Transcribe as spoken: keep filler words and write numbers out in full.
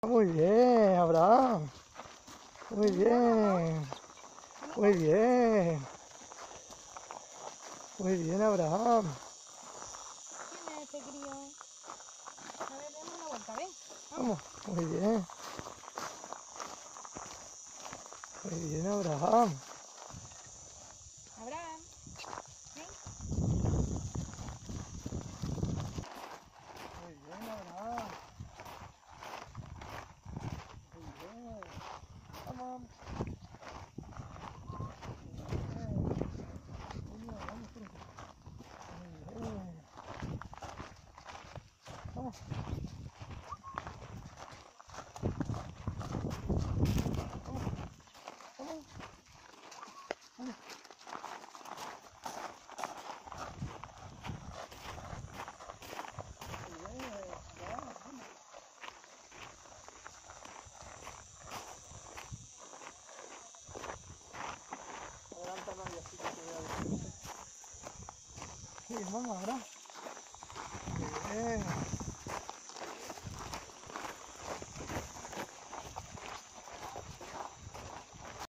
Muy bien, Abraham. Muy bien. Muy bien. Muy bien, Abraham. ¿Quién es este crío? A ver, demos una vuelta, ven. Vamos. Muy bien. Muy bien, Abraham. Abraham, ven. Muy bien, Abraham. Muy bien. Vamos. Muy bien. Vamos, Jorge. Muy bien. Vamos. Vamos. Vamos. Muy bien. Vamos. Vamos. Adelanta más y así que se vea bien. Sí, vamos, Abraham. Muy bien.